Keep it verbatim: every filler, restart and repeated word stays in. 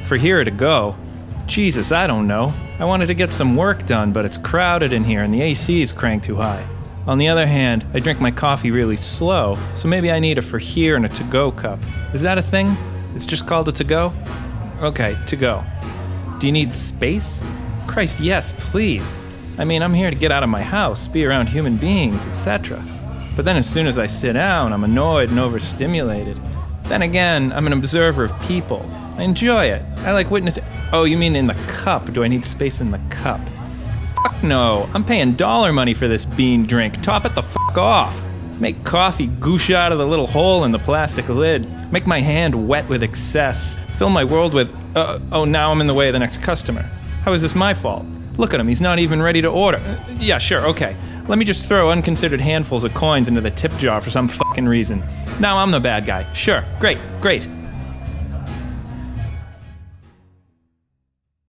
For here to go. Jesus, I don't know. I wanted to get some work done, but it's crowded in here and the A C is cranked too high. On the other hand, I drink my coffee really slow, so maybe I need a for here and a to-go cup. Is that a thing? It's just called a to-go? Okay, to-go. Do you need space? Christ, yes, please. I mean, I'm here to get out of my house, be around human beings, et cetera. But then as soon as I sit down, I'm annoyed and overstimulated. Then again, I'm an observer of people. I enjoy it. I like witnessing. Oh, you mean in the cup? Do I need space in the cup? Fuck no. I'm paying dollar money for this bean drink. Top it the fuck off. Make coffee goosh out of the little hole in the plastic lid. Make my hand wet with excess. Fill my world with, uh, oh, now I'm in the way of the next customer. How is this my fault? Look at him, he's not even ready to order. Uh, yeah, sure, okay. Let me just throw unconsidered handfuls of coins into the tip jar for some fucking reason. Now I'm the bad guy. Sure, great, great.